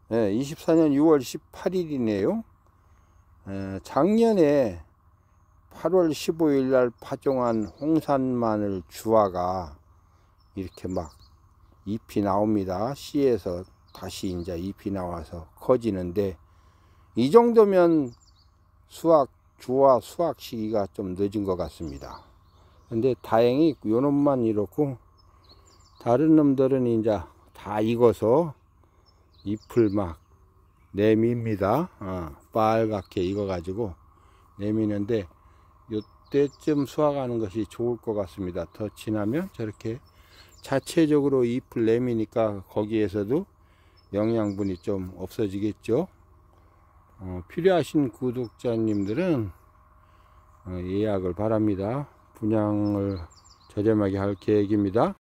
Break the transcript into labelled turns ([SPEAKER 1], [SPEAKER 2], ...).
[SPEAKER 1] 24년 6월 18일이네요. 작년에 8월 15일 날 파종한 홍산마늘 주화가 이렇게 막 잎이 나옵니다. 씨에서 다시 이제 잎이 나와서 커지는데, 이 정도면 주화 수확 시기가 좀 늦은 것 같습니다. 근데 다행히 요 놈만 이렇고, 다른 놈들은 이제 다 익어서 잎을 막 내밉니다. 빨갛게 익어가지고 내미는데, 요때쯤 수확하는 것이 좋을 것 같습니다. 더 지나면 저렇게 자체적으로 잎을 내미니까 거기에서도 영양분이 좀 없어지겠죠. 필요하신 구독자님들은 예약을 바랍니다. 분양을 저렴하게 할 계획입니다.